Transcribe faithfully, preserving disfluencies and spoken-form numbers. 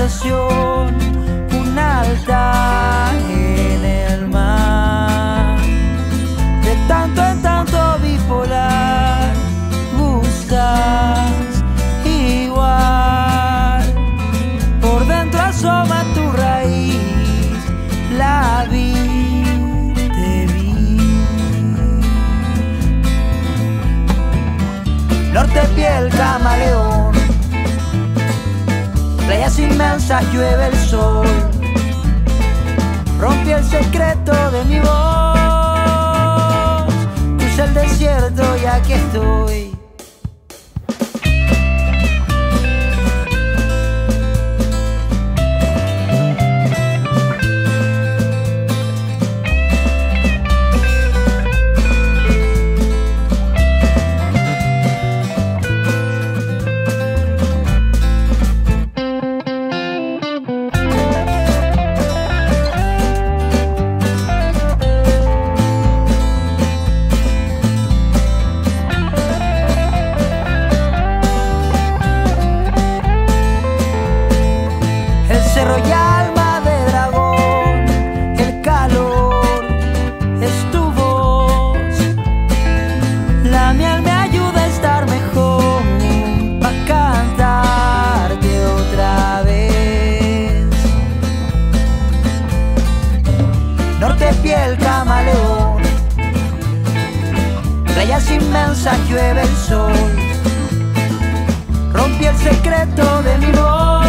sensación, un altar en el mar. De tanto en tanto bipolar, gustas igual. Por dentro asoma tu raíz, la vi, te vi. Norte, piel, camaleón, playas inmensas, llueve el sol. Rompí el secreto de mi voz, crucé el desierto y aquí estoy. Cerro y alma de dragón, el calor es tu voz. La miel me ayuda a estar mejor, pa' cantarte otra vez. Norte, piel, camaleón, playas inmensas, llueve el sol. Rompí el secreto de mi voz,